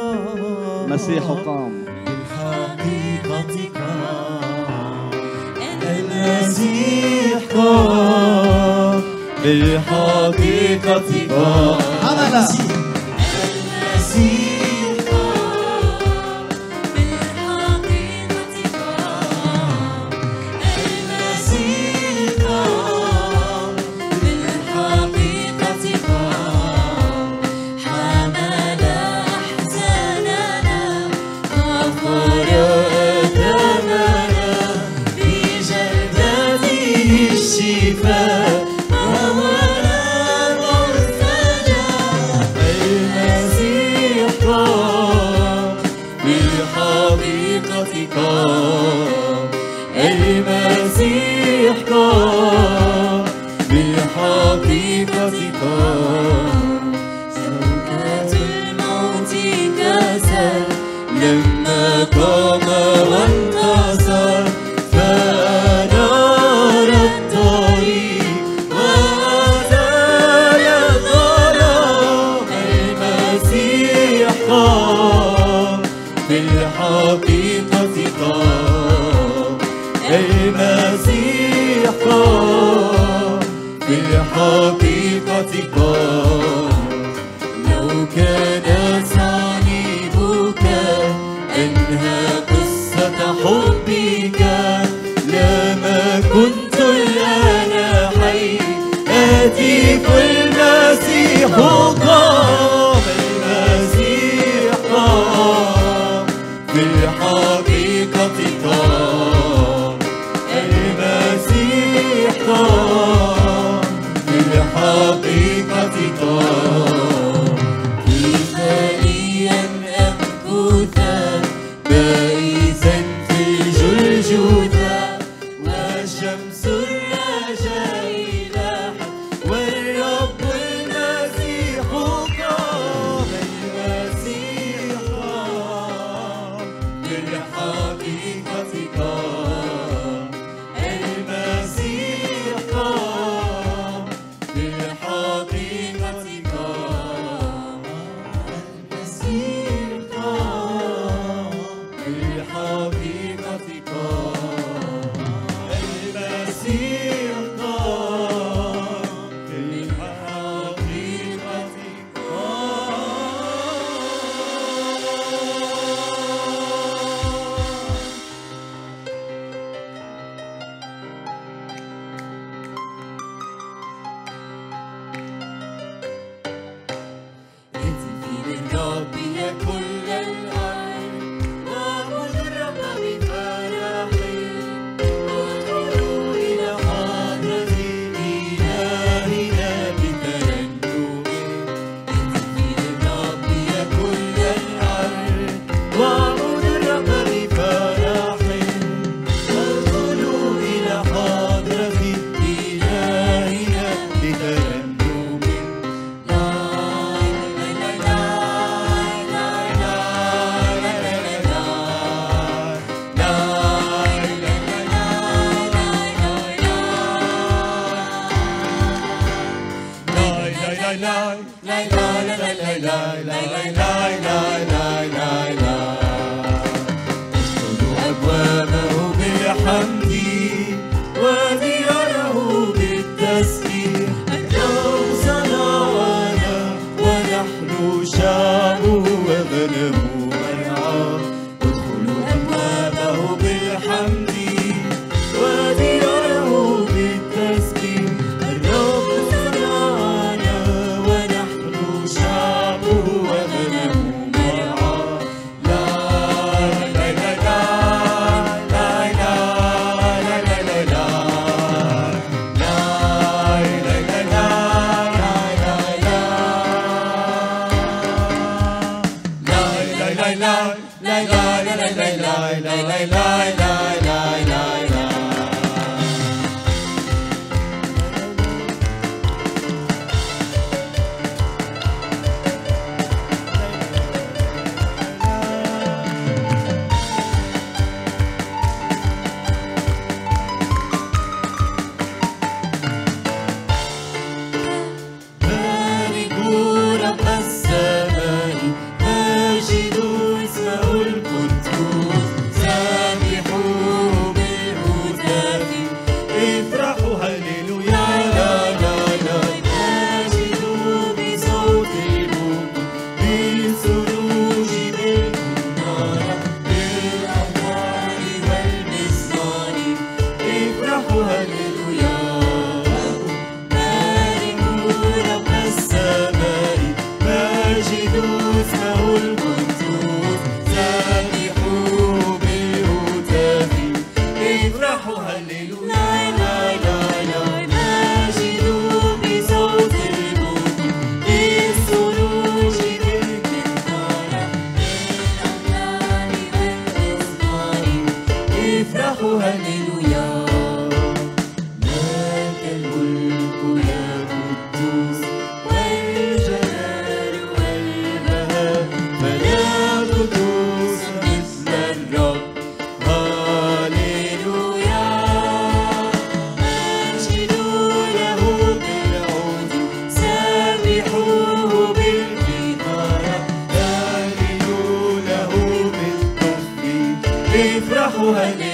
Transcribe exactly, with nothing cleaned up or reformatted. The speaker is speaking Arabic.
قام، المسيح قام، بالحقيقة قام، المسيح قام، بالحقيقة قام. عمل المسيح قام، بالحقيقة قام، المسيح قام، بالحقيقة قام، حمل أحزاننا غفر أثامنا، بجلدته الشفاء وولى مرتجى. المسيح قام، بالحقيقة قام، المسيح قام، بالحقيقة قام. سكات الموت كسر لما قام وانتصر، فأنار الطريق وأزال الظلام. المسيح قام، بالحقيقة قام، المسيح قام، بالحقيقة قام. لو كان صليبك أنهى قصة حبك، لما كنت الآن حي آتيك. المسيح قام، المسيح قام، بالحقيقة قام، المسيح قام، بالحقيقة قام. كيف لي أن أمكث بائسا في الجلجثة، وشمس الرجاء لاحت والرب المسيح قام. المسيح قام، بالحقيقة قام، المسيح قام، بالحقيقة قام، المسيح قام، بالحقيقة قام، المسيح قام، بالحقيقة اهتفي للرب يا كل الأرض، واعبد الرب بفرح، ادخلوا إلى حضرة إلهنا بترنم. اهتفي للرب يا كل الأرض، واعبد الرب بفرح، ادخلوا إلى حضرة إلهنا بترنم. ادخلوا أبوابه بالحمد ودياره بالتسبيح، الرب صنعنا ونحن شعبه وغنمه مرعاه. ادخلوا أبوابه بالحمد ودياره بالتسبيح، الرب صنعنا ونحن شعبه وغنمه مرعاه. لا لا لا لا لا لا لا لا لا لا باركوا رب السماء، ماجدوا افرحوا هللويا. لك الملك يا قدوس والجلال والبهاء، فلا قدوس مثل الرب. هللويا. أنشدوا له بالعود، سبحوه بالكفارة، هللوا له بالطف، افرحوا هللويا.